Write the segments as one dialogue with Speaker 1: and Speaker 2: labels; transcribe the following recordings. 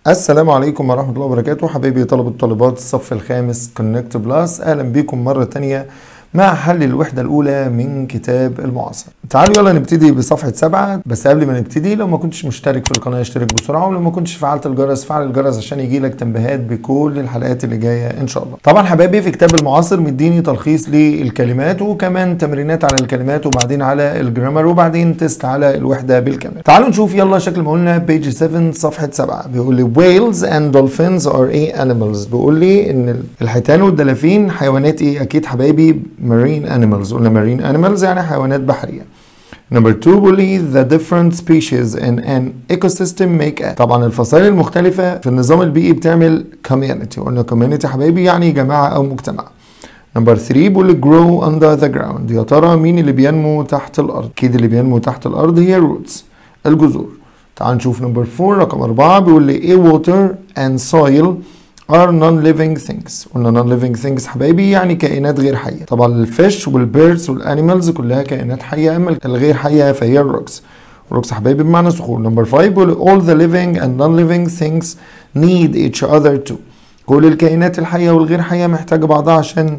Speaker 1: السلام عليكم ورحمة الله وبركاته. حبايبي طلبة طالبات الصف الخامس كونكت بلس، أهلا بكم مرة تانية مع حل الوحدة الأولى من كتاب المعاصر. تعالوا يلا نبتدي بصفحة 7. بس قبل ما نبتدي، لو ما كنتش مشترك في القناة اشترك بسرعة، ولو ما كنتش فعلت الجرس فعل الجرس عشان يجيلك تنبيهات بكل الحلقات اللي جاية إن شاء الله. طبعا حبايبي في كتاب المعاصر مديني تلخيص للكلمات وكمان تمرينات على الكلمات وبعدين على الجرامر وبعدين تيست على الوحدة بالكامل. تعالوا نشوف يلا شكل ما قلنا بيج 7 صفحة 7. بيقول لي whales and dolphins are animals. بيقول لي ان الحيتان والدلافين حيوانات ايه؟ اكيد حبايبي marine animals. قلنا marine animals يعني حيوانات بحرية. Number 2 بيقول لي the different species in an ecosystem make a. طبعا الفصائل المختلفة في النظام البيئي بتعمل community. قلنا community حبايبي يعني جماعة او مجتمع. نمبر 3 بيقول لي grow under the ground. يا ترى مين اللي بينمو تحت الارض؟ اكيد اللي بينمو تحت الارض هي roots الجذور. تعال نشوف نمبر 4 رقم 4 بيقول لي ايه water and soil are non-living things. قلنا non-living things حبايبي يعني كائنات غير حية. طبعا الفيش والبيردز والانيمالز كلها كائنات حية، اما الغير حية فهي الروكس. روكس حبايبي بمعنى صخور. نمبر 5 بيقول لي all the living and non-living things need each other too. كل الكائنات الحية والغير حية محتاجة بعضها عشان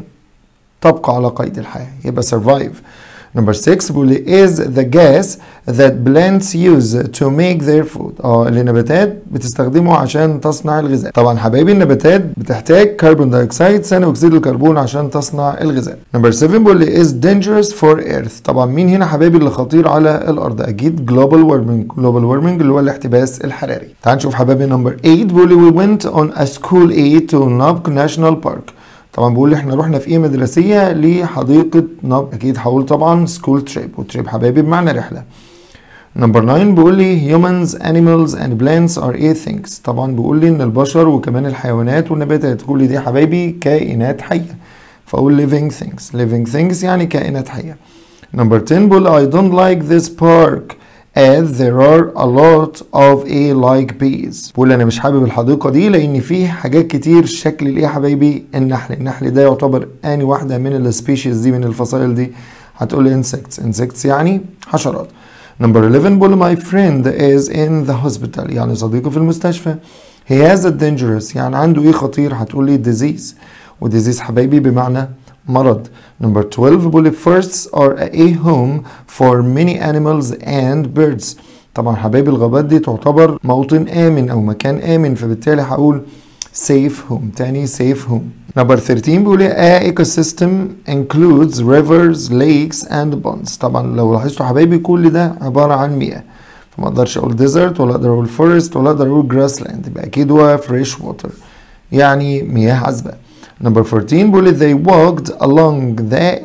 Speaker 1: تبقى على قيد الحياة، يبقى survive. نمبر 6 بيقول لي is the gas that plants use to make their food. اللي النباتات بتستخدمه عشان تصنع الغذاء. طبعا حبايبي النباتات بتحتاج كربون دايوكسيد ثاني اكسيد الكربون عشان تصنع الغذاء. نمبر 7 بيقول لي is dangerous for earth. طبعا مين هنا حبايبي اللي خطير على الارض؟ اكيد global warming. global warming اللي هو الاحتباس الحراري. تعال نشوف حبايبي نمبر 8 بيقول لي we went on a school aid to Nubk National Park. طبعا بيقول لي احنا رحنا في ايه مدرسيه لحديقه نبك. اكيد هقول طبعا سكول تريب، وتريب حبايبي بمعنى رحله. نمبر 9 بيقول لي humans animals and plants are a things. طبعا بيقول لي ان البشر وكمان الحيوانات والنباتات كل دي حبايبي كائنات حيه، فاقول living things. living things يعني كائنات حيه. نمبر 10 بيقول لي I don't like this park as there are a lot of like bees. بقول انا مش حابب الحديقه دي لان فيه حاجات كتير شكل الايه حبايبي النحل ده يعتبر اني واحده من السبيشيز دي من الفصائل دي؟ هتقول insects يعني حشرات. نمبر 11 بقول my friend is in the hospital يعني صديقي في المستشفى. he has a dangerous يعني عنده ايه خطير؟ هتقول لي disease، وديزيز حبايبي بمعنى مرض. نمبر 12 بيقول forests are a home for many animals and birds. طبعا حبايبي الغابات دي تعتبر موطن آمن أو مكان آمن، فبالتالي هقول safe home. تاني safe home. نمبر 13 بيقول a ecosystem includes rivers, lakes and ponds. طبعا لو لاحظتوا حبايبي كل ده عبارة عن مياه، فما اقدرش اقول desert ولا اقدر اقول forest ولا اقدر اقول grassland، يبقى اكيد هو fresh water يعني مياه عذبة. نمبر 14 بيقول they walked along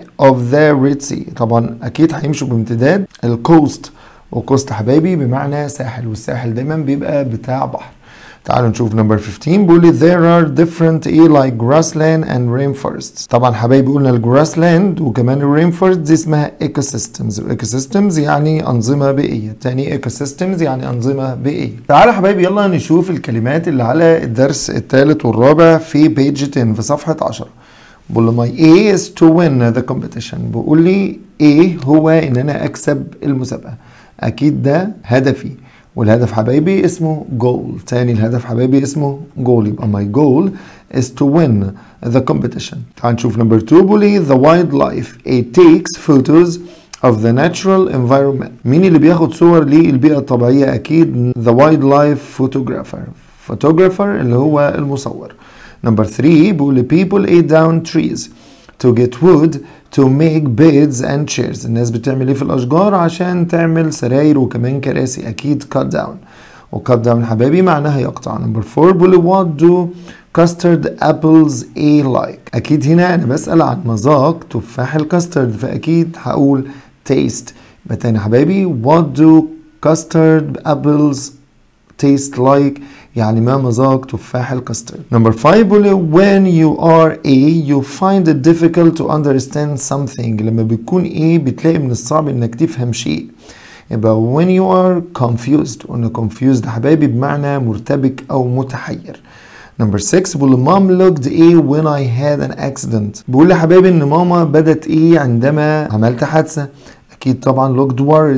Speaker 1: the Red Sea. طبعا اكيد هيمشوا بامتداد الكوست، وكوست حبايبي بمعنى ساحل، والساحل دايما بيبقى بتاع بحر. تعالوا نشوف نمبر 15 بيقول there are different like grassland and rainforests. طبعا حبايبي قلنا الجراسلاند وكمان الرينفورست دي اسمها ecosystems. ecosystems يعني أنظمة بيئية. تاني ecosystems يعني أنظمة بيئية. تعالوا حبايبي يلا نشوف الكلمات اللي على الدرس الثالث والرابع في بيج 10 في صفحة 10. بقول له my A is to win the competition. بقول لي ايه هو ان انا اكسب المسابقة. اكيد ده هدفي، والهدف حبايبي اسمه goal. تاني الهدف حبايبي اسمه goal، يبقى my goal is to win the competition. تعال نشوف نمبر 2 بيقول the wildlife it takes photos of the natural environment. مين اللي بياخد صور للبيئة الطبيعية؟ أكيد the wildlife photographer اللي هو المصور. نمبر 3 بيقول people ate down trees to get wood to make beds and chairs. الناس بتعمل ايه في الاشجار عشان تعمل سراير وكمان كراسي؟ اكيد cut down، و cut down حبايبي معناها يقطع. نمبر 4 بيقول what do custard apples like. اكيد هنا انا بسأل عن مذاق تفاح الكاسترد، فاكيد هقول taste. يبقى تاني حبايبي what do custard apples taste like يعني ما مذاق تفاح الكاسترد. نمبر 5 بيقول when you are you find it difficult to understand something. لما بتكون بتلاقي من الصعب انك تفهم شيء، يبقى when you are confused. قلنا confused حبايبي بمعنى مرتبك او متحير. نمبر 6 بيقول mom looked when I had an accident. بيقول لي حبايبي ان ماما بدت عندما عملت حادثة. اكيد طبعا looked worried.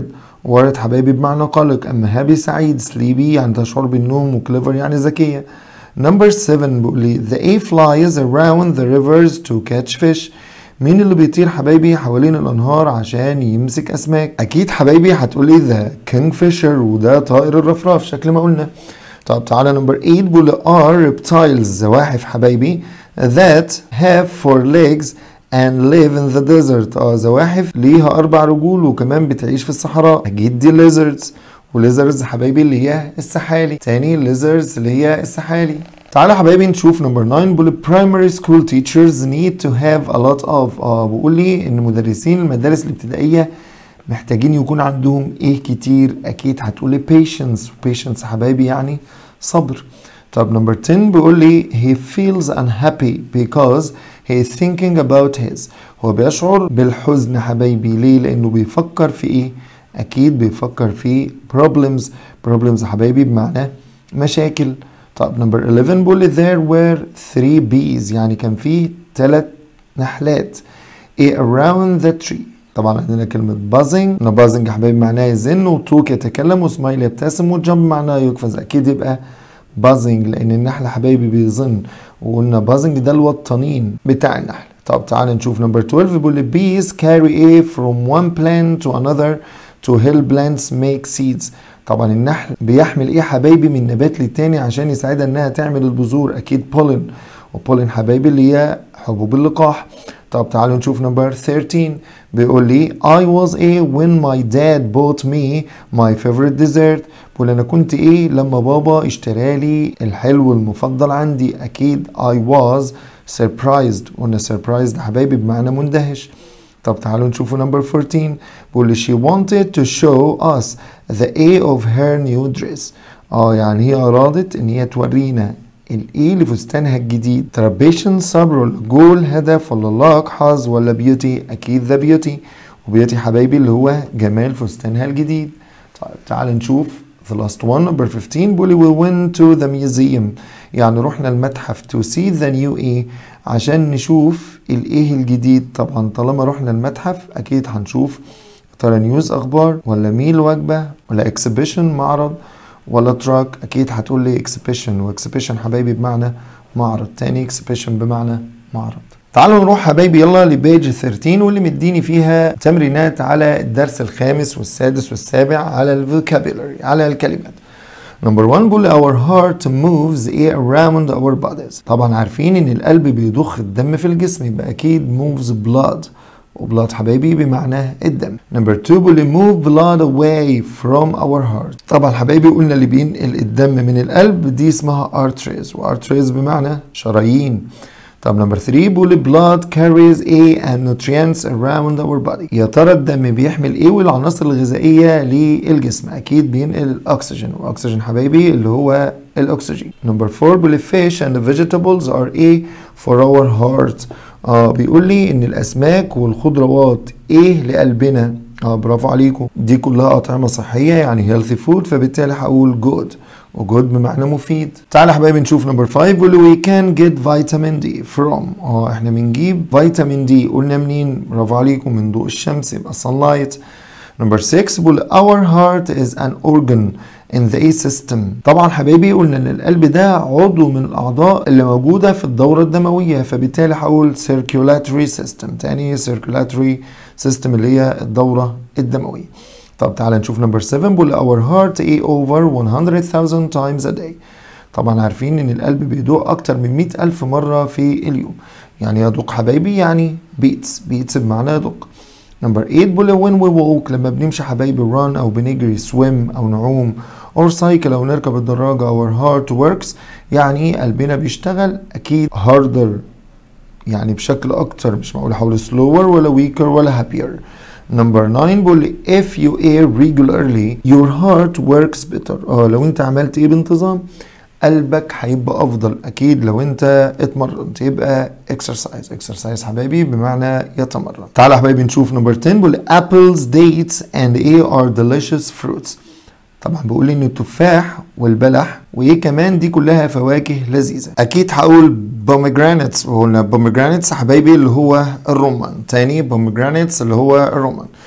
Speaker 1: worried حبايبي بمعنى قلق. اما happy سعيد. sleepy يعني تشعر بالنوم. وclever يعني ذكية. number 7 بيقول لي the A flies around the rivers to catch fish. مين اللي بيطير حبايبي حوالين الانهار عشان يمسك اسماك؟ اكيد حبايبي هتقولي the kingfisher وده طائر الرفراف شكل ما قلنا. طب تعالى نمبر 8 بيقول لي are reptiles زواحف حبايبي that have 4 legs and live in the desert. زواحف ليها 4 رجول وكمان بتعيش في الصحراء. اكيد دي lizards. وليزردز حبايبي اللي هي السحالي. تاني lizards اللي هي السحالي. تعالى حبايبي نشوف نمبر 9 بيقول primary school teachers need to have a lot of بيقول لي ان مدرسين المدارس الابتدائيه محتاجين يكون عندهم ايه كتير؟ اكيد هتقولي patience حبايبي يعني صبر. طب نمبر 10 بيقول لي he feels unhappy because he is thinking about his. هو بيشعر بالحزن حبايبي. ليه؟ لانه بيفكر في ايه؟ اكيد بيفكر في problems حبايبي بمعنى مشاكل. طب نمبر 11 بيقول لي there were 3 bees يعني كان فيه 3 نحلات around the tree. طبعا عندنا كلمة buzzing. buzzing يا حبايبي معناه يزن. وتوك يتكلم. وسمايل يبتسم. وجمب معناه يقفز. اكيد يبقى buzzing لان النحل حبايبي بيزن. وقلنا buzzing ده الوطنين بتاع النحل. طب تعال نشوف نمبر 12 بيقول لي bees carry a from one plant to another to help plants make seeds. طبعا النحل بيحمل ايه حبايبي من نبات للتاني عشان يساعدها انها تعمل البذور. اكيد pollen. وبولين حبايبي اللي هي حبوب اللقاح. طب تعالوا نشوف نمبر 13 بيقول لي I was a when my dad bought me my favorite dessert. بيقول انا كنت ايه لما بابا اشترى لي الحلو المفضل عندي. اكيد I was surprised. قلنا surprised حبايبي بمعنى مندهش. طب تعالوا نشوفوا نمبر 14 بيقول لي she wanted to show us the A of her new dress. يعني هي أرادت إن هي تورينا الإيه لفستانها الجديد. ترى صبر ولا جول هدف ولا luck حظ ولا بيوتي؟ أكيد the beauty. وبيوتي حبايبي اللي هو جمال فستانها الجديد. طيب تعالوا نشوف the last one number 15 بيقول لي we went to the museum يعني رحنا المتحف to see the new A عشان نشوف الايه الجديد. طبعا طالما رحنا المتحف اكيد هنشوف ترى نيوز اخبار ولا ميل وجبه ولا اكسبيشن معرض ولا تراك. اكيد هتقول لي اكسبيشن. واكسبيشن حبايبي بمعنى معرض. تاني اكسبيشن بمعنى معرض. تعالوا نروح حبايبي يلا لبيج 13 واللي مديني فيها تمرينات على الدرس الخامس والسادس والسابع على الفوكابيلري على الكلمات. نمبر 1 بيقول our heart moves around our bodies. طبعا عارفين ان القلب بيضخ الدم في الجسم يبقى اكيد moves blood. وبلاد حبايبي بمعنى الدم. نمبر 2 بيقول move blood away from our heart. طبعا حبايبي قلنا اللي بينقل الدم من القلب دي اسمها arteries. وarteries بمعنى شرايين. طب نمبر 3 بيقول blood carries A and nutrients around our body. يا ترى الدم بيحمل ايه والعناصر الغذائيه للجسم؟ اكيد بينقل الاكسجين. واكسجين حبايبي اللي هو الاكسجين. نمبر 4 بيقول fish and vegetables are A for our heart. بيقول لي ان الاسماك والخضروات ايه لقلبنا. برافو عليكم. دي كلها اطعمه صحيه يعني healthy food فبالتالي هقول good. وجود بمعنى مفيد. تعالى يا حبايبي نشوف نمبر 5 بيقول we can get vitamin D from. احنا بنجيب فيتامين دي قلنا منين؟ برافو عليكم من ضوء الشمس يبقى sunlight. نمبر 6 بيقول our heart is an organ in the A system. طبعا حبايبي قلنا ان القلب ده عضو من الاعضاء اللي موجوده في الدوره الدمويه فبالتالي هقول circulatory system. تاني circulatory system اللي هي الدوره الدمويه. طب تعالى نشوف نمبر 7 بيقول our heart A over 100,000 times a day. طبعا عارفين ان القلب بيدق اكتر من 100,000 مرة في اليوم. يعني يدق حبايبي يعني beats بمعنى يدق. نمبر 8 بيقول when we walk لما بنمشي حبايبي run او بنجري swim او نعوم or cycle او نركب الدراجة our heart works يعني قلبنا بيشتغل اكيد harder يعني بشكل اكتر. مش معقول احاول slower ولا weaker ولا happier. نمبر 9 بيقول if you eat regularly your heart works better. لو انت عملت ايه بانتظام قلبك هيبقى افضل. اكيد لو انت اتمرنت يبقى exercise حبايبي بمعنى يتمرن. تعالى حبايبي نشوف نمبر 10 بيقول apples dates and A are delicious fruits. طبعا بيقول لي ان التفاح والبلح وايه كمان دي كلها فواكه لذيذه. اكيد هقول pomegranates. وقلنا pomegranates حبايبي اللي هو الرمان. تاني pomegranates اللي هو الرمان.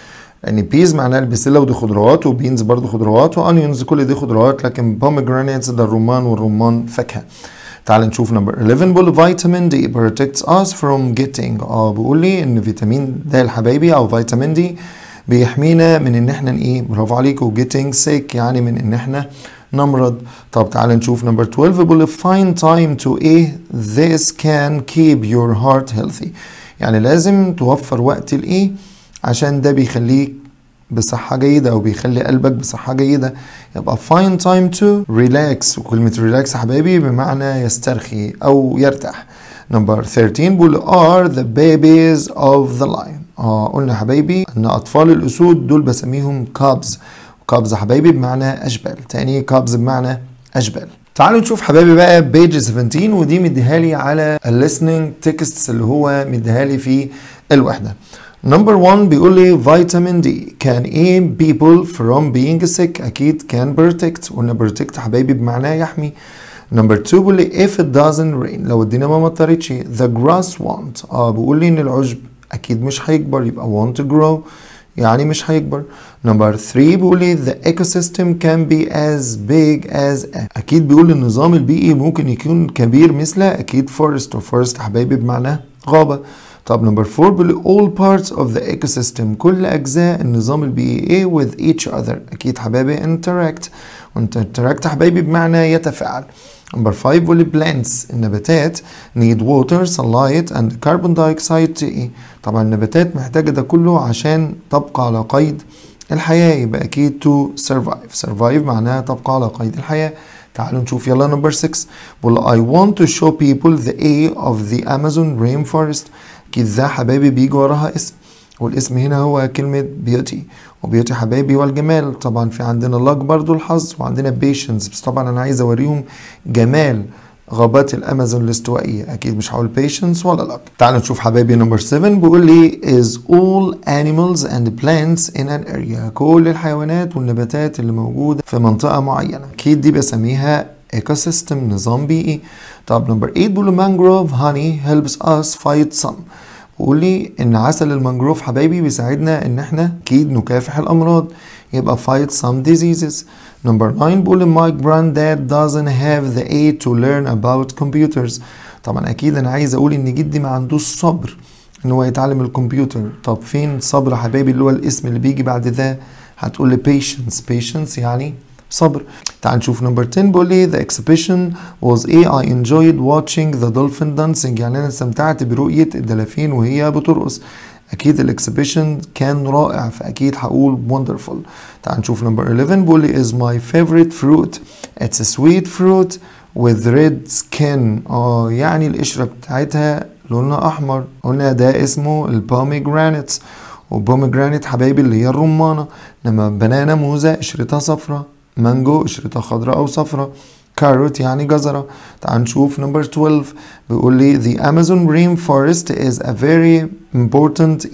Speaker 1: لان بيز معناها البسله ودي خضروات، وبينز برضو خضروات، وانيونز كل دي خضروات، لكن pomegranates ده الرمان، والرمان فاكهه. تعال نشوف نمبر 11. بيقول فيتامين دي protects us from getting بيقول لي ان فيتامين د الحبايبي او فيتامين دي بيحمينا من ان احنا ايه، برافو عليكم، getting sick يعني من ان احنا نمرض. طب تعال نشوف نمبر 12. بيقول find time to ايه this can keep your heart healthy، يعني لازم توفر وقت لايه عشان ده بيخليك بصحة جيدة أو بيخلي قلبك بصحة جيدة. يبقى find time to relax، وكلمة relax يا حبايبي بمعنى يسترخي أو يرتاح. نمبر 13 بيقول are the babies of the lion. قلنا يا حبايبي أن أطفال الأسود دول بسميهم cubs. cubs يا حبايبي بمعنى أشبال، تاني cubs بمعنى أشبال. تعالوا نشوف حبايبي بقى page 17، ودي مديهالي على listening texts اللي هو مديهالي في الوحدة. نمبر 1 بيقول لي فيتامين دي can aid people from being sick، أكيد can protect، قلنا protect حبايبي بمعناه يحمي. نمبر 2 بيقول لي if it doesn't rain، لو الدنيا ما مطرتش the grass won't، بيقول لي إن العشب أكيد مش هيكبر، يبقى want to grow يعني مش هيكبر. نمبر 3 بيقول لي the ecosystem can be as big as أكيد بيقول لي النظام البيئي ممكن يكون كبير مثل أكيد forest، وforest حبايبي بمعناه غابة. طب نمبر 4 بيقول all parts of the ecosystem، كل أجزاء النظام البيئي with each other، أكيد حبايبي interact، interact حبايبي بمعنى يتفاعل. نمبر 5 بيقول plants، النباتات need water sunlight and carbon dioxide to ايه، طبعا النباتات محتاجة ده كله عشان تبقى على قيد الحياة، يبقى أكيد to survive، survive معناها تبقى على قيد الحياة. تعالوا نشوف يلا نمبر 6 بيقول I want to show people the A of the Amazon rainforest، أكيد ذا حبايبي بيجي وراها اسم، والاسم هنا هو كلمة beauty، وبيوتي حبايبي والجمال. طبعا في عندنا luck برضو الحظ، وعندنا patience، بس طبعا أنا عايز أوريهم جمال غابات الأمازون الاستوائية، أكيد مش هقول patience ولا luck. تعالوا نشوف حبايبي نمبر 7 بيقول لي is all animals and plants in an area، كل الحيوانات والنباتات اللي موجودة في منطقة معينة، أكيد دي بسميها ecosystem، نظام بيئي. طب نمبر 8 بيقول mangrove honey helps us fight some، بيقول لي ان عسل المانجروف حبايبي بيساعدنا ان احنا اكيد نكافح الامراض، يبقى fight some diseases. نمبر 9 بيقول my granddad doesn't have the age to learn about computers، طبعا اكيد انا عايز اقول ان جدي ما عندوش صبر ان هو يتعلم الكمبيوتر. طب فين صبر حبايبي اللي هو الاسم اللي بيجي بعد ده، هتقول لي patience يعني صبر. تعال نشوف نمبر 10 بيقول لي the exhibition was I enjoyed watching the dolphin dancing، يعني انا استمتعت برؤية الدلافين وهي بترقص، اكيد الاكسبيشن كان رائع، فاكيد هقول wonderful. تعال نشوف نمبر 11 بيقول لي is my favorite fruit it's a sweet fruit with red skin، يعني القشرة بتاعتها لونها احمر، قلنا ده اسمه البوميجرانيتس، وبوميجرانيت حبايبي اللي هي الرمانة. لما بنانا موزة قشرتها صفرة، مانجو قشرتها خضراء او صفراء، كاروت يعني جزرة. تعال نشوف نمبر 12 بيقول لي the Amazon rainforest is a very important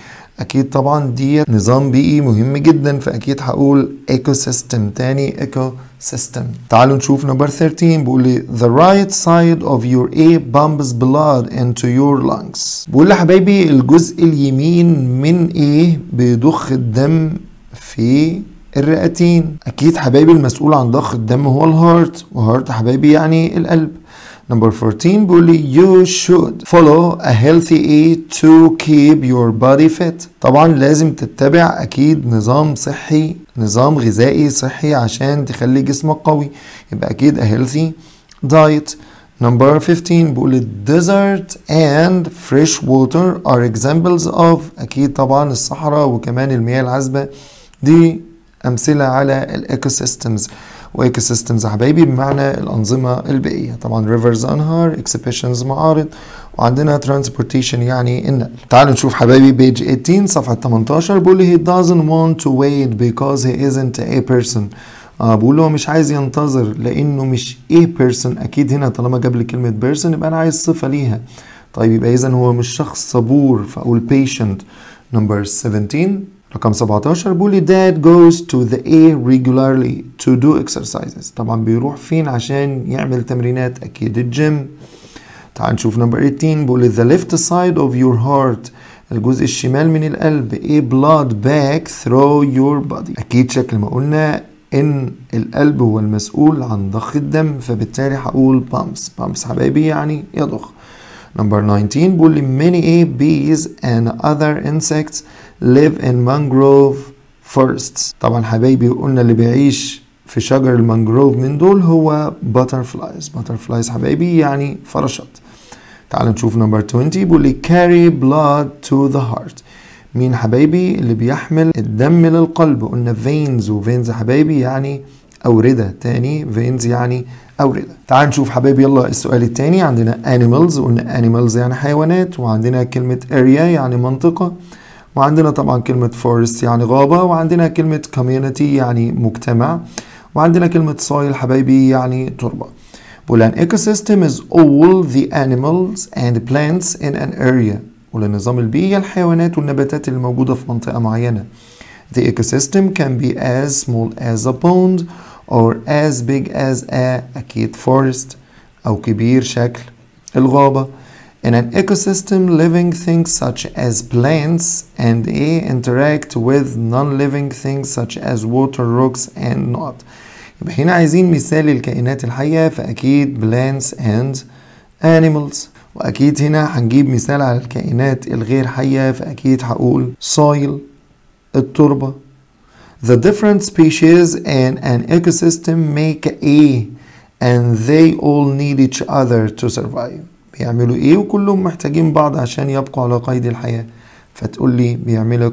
Speaker 1: اكيد طبعا دي نظام بيئي مهم جدا، فاكيد هقول ecosystem، تاني ecosystem. تعالوا نشوف نمبر 13 بيقول لي the right side of your pumps blood into your lungs، بيقول لي حبايبي الجزء اليمين من بيضخ الدم في الرئتين، اكيد حبايبي المسؤول عن ضخ الدم هو الهارت، وهارت حبايبي يعني القلب. نمبر 14 بيقول لي you should follow a healthy eat to keep your body fit، طبعا لازم تتبع اكيد نظام صحي، نظام غذائي صحي عشان تخلي جسمك قوي، يبقى اكيد a healthy diet. نمبر 15 بيقول لي desert and fresh water are examples of، اكيد طبعا الصحراء وكمان المياه العذبة دي أمثلة على الإيكوسيستمز، وإيكوسيستمز حبايبي بمعنى الأنظمة البيئية، طبعا rivers أنهار، exhibitions معارض، وعندنا transportation يعني النقل. تعالوا نشوف حبايبي page 18 صفحة 18 بيقول لي he doesn't want to wait because he isn't a person، بقول له مش عايز ينتظر لأنه مش a person، أكيد هنا طالما جاب لي كلمة person يبقى أنا عايز صفة ليها، طيب يبقى إذا هو مش شخص صبور، فأقول patient. نمبر 17 رقم 17 بيقول لي dad goes to the regularly to do exercises، طبعا بيروح فين عشان يعمل تمرينات، أكيد الجيم. تعال نشوف نمبر 18 بيقول لي the left side of your heart الجزء الشمال من القلب. A blood bag through your body. أكيد شكل ما قلنا إن القلب هو المسؤول عن ضخ الدم، فبالتالي هقول pumps حبايبي يعني يضخ. Number 19 بيقول لي many bees and other insects live in mangrove forests. طبعا حبايبي قلنا اللي بيعيش في شجر المانجروف من دول هو butterflies حبايبي يعني فراشات. تعال نشوف نمبر 20 بيقول لي carry blood to the heart. مين حبايبي اللي بيحمل الدم للقلب؟ قلنا veins، وveins حبايبي يعني أوردة. تاني veins يعني أوردة. تعال نشوف حبايبي يلا السؤال التاني. عندنا animals، قلنا animals يعني حيوانات، وعندنا كلمة area يعني منطقة، وعندنا طبعا كلمة forest يعني غابة، وعندنا كلمة community يعني مجتمع، وعندنا كلمة soil حبايبي يعني تربة. بقول an ecosystem is all the animals and plants in an area. بقول النظام البيئي الحيوانات والنباتات اللي موجودة في منطقة معينة. The ecosystem can be as small as a pond or as big as a أكيد forest، أو كبير شكل الغابة. In an ecosystem, living things such as plants and interact with non-living things such as water, rocks and not. يبقى هنا عايزين مثال للكائنات الحية، فأكيد plants and animals. وأكيد هنا هنجيب مثال على الكائنات الغير حية، فأكيد هقول soil التربة. The different species in an ecosystem make and they all need each other to survive. بيعملوا ايه وكلهم محتاجين بعض عشان يبقوا على قيد الحياة، فتقول لي بيعملوا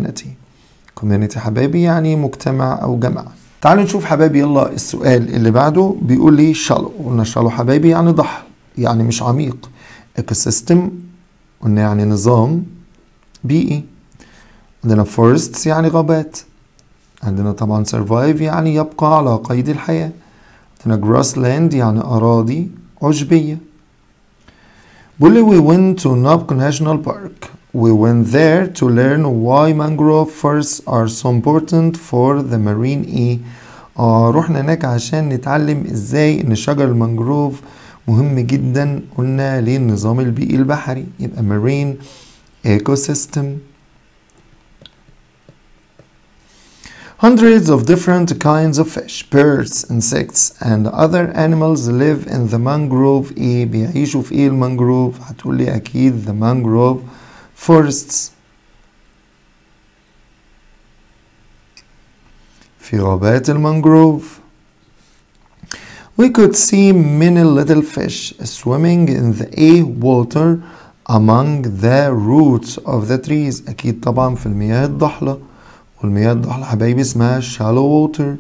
Speaker 1: community حبايبي يعني مجتمع أو جماعة. تعالوا نشوف حبايبي يلا السؤال اللي بعده. بيقول لي shallow. قلنا shallow حبايبي يعني ضحل يعني مش عميق. ecosystem قلنا يعني نظام بيئي. عندنا forests يعني غابات. عندنا طبعا survive يعني يبقى على قيد الحياة. عندنا grassland يعني أراضي عشبية. بيقول لي we went to Nubco National Park. We went there to learn why mangrove forests are so important for the marine رحنا هناك عشان نتعلم ازاي ان شجر المانجروف مهم جدا قلنا للنظام البيئي البحري، يبقى marine ecosystem. Hundreds of different kinds of fish, birds, insects and other animals live in the mangrove بيعيشوا في المانجروف؟ هتقول لي اكيد the mangrove forests. في غابات المانجروف. We could see many little fish swimming in the water among the roots of the trees. أكيد طبعا في المياه الضحلة، والمياه الضحلة حبايبي اسمها shallow water.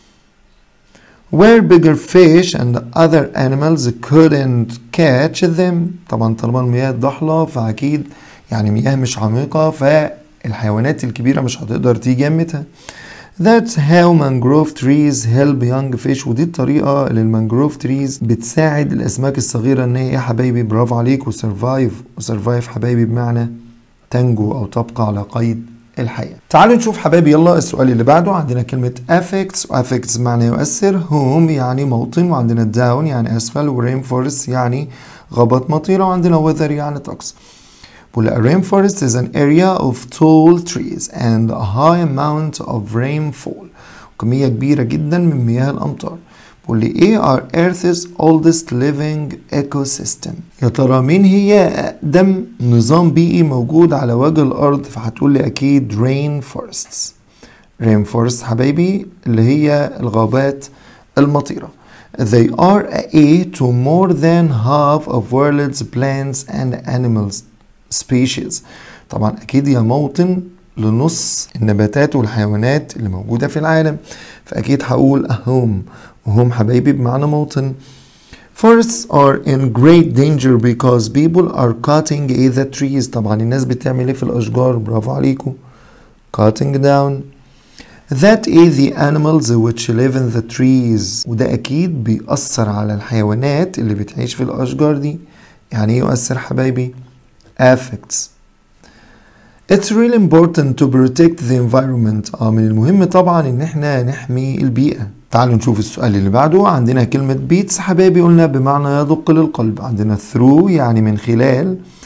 Speaker 1: Where bigger fish and other animals couldn't catch them. طبعا طالما المياه الضحلة فأكيد يعني مياه مش عميقة، فالحيوانات الكبيرة مش هتقدر تيجي جنبتها. That's how mangrove trees help young fish. ودي الطريقة اللي المانجروف تريز بتساعد الأسماك الصغيرة إن هي حبايبي برافو عليك وسرفايف حبايبي بمعنى تنجو أو تبقى على قيد الحياة. تعالوا نشوف حبايبي يلا السؤال اللي بعده. عندنا كلمة affects، وaffects معنى يؤثر، home يعني موطن، وعندنا down يعني أسفل، ورين فورست يعني غابات مطيرة، وعندنا weather يعني طقس. بقول a rainforest is an area of tall trees and a high amount of rainfall. كمية كبيرة جدا من مياه الأمطار. بقول لي ايه are Earth's oldest living ecosystem. يا ترى مين هي أقدم نظام بيئي موجود على وجه الأرض؟ فهتقول لي أكيد rainforests. rainforests حبايبي اللي هي الغابات المطيرة. They are a to more than half of world's plants and animals species. طبعا أكيد هي موطن لنص النباتات والحيوانات اللي موجودة في العالم، فأكيد هقول home، وهم حبايبي بمعنى موطن. Forests are in great danger because people are cutting the trees. طبعا الناس بتعمل ايه في الأشجار؟ برافو عليكم، cutting down. That is the animals which live in the trees. وده أكيد بيأثر على الحيوانات اللي بتعيش في الأشجار دي. يعني ايه يؤثر حبايبي؟ affects. It's really important to protect the environment. من المهم طبعا ان احنا نحمي البيئة. تعالوا نشوف السؤال اللي بعده. عندنا كلمة beats حبايبي قلنا بمعنى يدق للقلب. عندنا through يعني من خلال،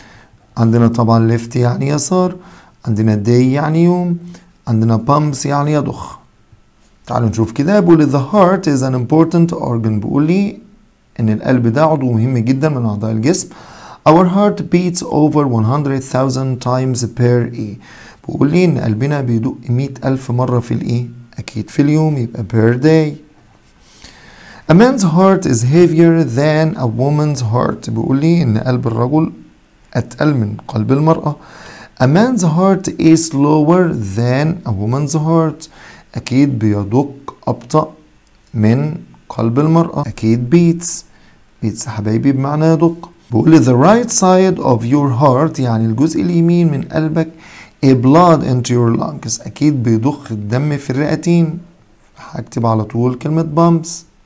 Speaker 1: عندنا طبعا left يعني يسار، عندنا day يعني يوم، عندنا pumps يعني يضخ. تعالوا نشوف كده. بيقول the heart is an important organ. بيقول لي ان القلب ده عضو مهم جدا من اعضاء الجسم. Our heart beats over 100,000 times per day. بيقول لي ان قلبنا بيدق 100,000 مرة في الايه؟ اكيد في اليوم، يبقى per day. A man's heart is heavier than a woman's heart. بيقول لي ان قلب الرجل اتقل من قلب المرأة. A man's heart is slower than a woman's heart. اكيد بيدق ابطأ من قلب المرأة. اكيد beats يا حبايبي بمعنى يدق. بيقول لي the right side of your heart يعني الجزء اليمين من قلبك a blood into your lungs. أكيد بيضخ الدم في الرئتين. هكتب على طول كلمة pumps.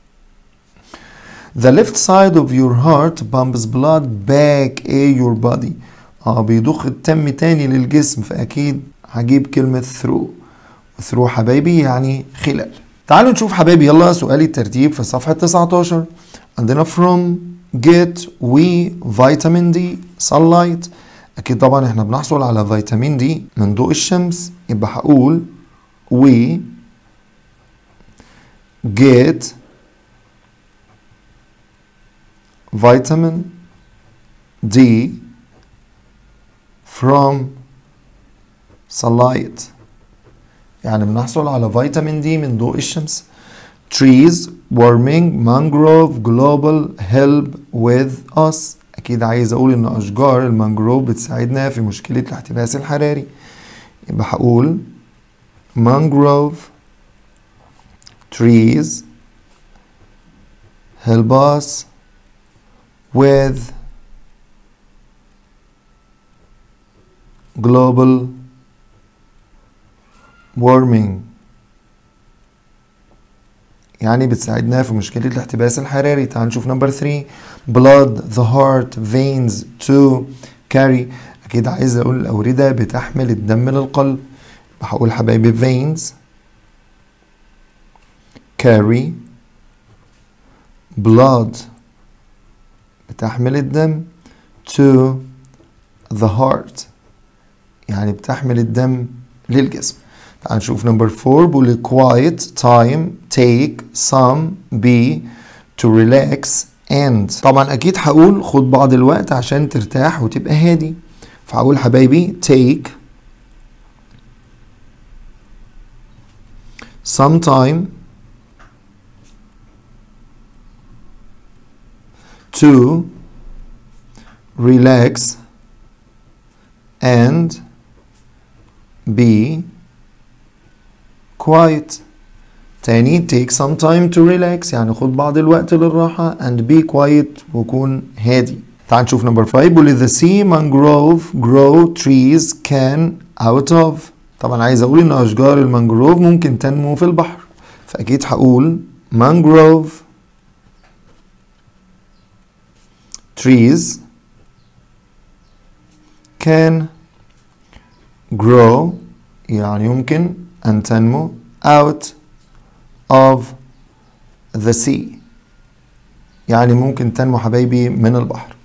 Speaker 1: the left side of your heart pumps blood back in your body. بيضخ الدم تاني للجسم، فأكيد هجيب كلمة through. through حبايبي يعني خلال. تعالوا نشوف حبايبي يلا سؤال الترتيب في صفحة 19. عندنا from get we vitamin D sunlight. اكيد طبعا احنا بنحصل على فيتامين دي من ضوء الشمس، يبقى هقول we get vitamin D from sunlight. يعني بنحصل على فيتامين دي من ضوء الشمس. trees warming mangrove global help with us. اكيد عايز اقول ان اشجار المانجروف بتساعدنا في مشكلة الاحتباس الحراري، يبقى هقول mangrove trees help us with global warming. يعني بتساعدنا في مشكلة الاحتباس الحراري. تعال نشوف نمبر 3 blood the heart veins to carry. أكيد عايز أقول الأوردة بتحمل الدم للقلب، هقول حبايبي veins carry blood بتحمل الدم to the heart يعني بتحمل الدم للجسم. تعال نشوف نمبر 4 بيقول quiet time take some be to relax and. طبعا اكيد هقول خد بعض الوقت عشان ترتاح وتبقى هادي، فهقول حبايبي take some time to relax and be quiet. تاني take some time to relax يعني خد بعض الوقت للراحة and be quiet وكون هادي. تعال نشوف نمبر 5 بيقول the sea mangrove grow trees can out of. طبعا عايز اقول ان اشجار المانجروف ممكن تنمو في البحر، فاكيد هقول mangrove trees can grow يعني يمكن أن تنمو out of the sea يعني ممكن تنمو حبايبي من البحر.